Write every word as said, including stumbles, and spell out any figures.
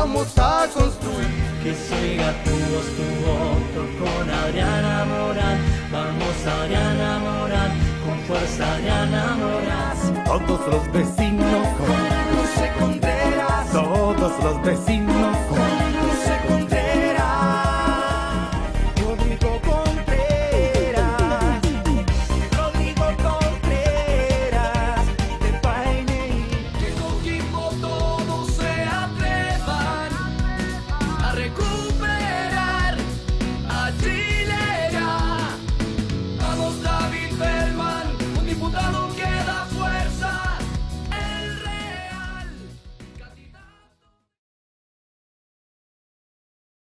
vamos a construir. Que se oiga tu voz, tu voto con Adriana Morán. Vamos Adriana Morán, con fuerza Adriana Morán. Todos los vecinos con José Contreras, todos los vecinos con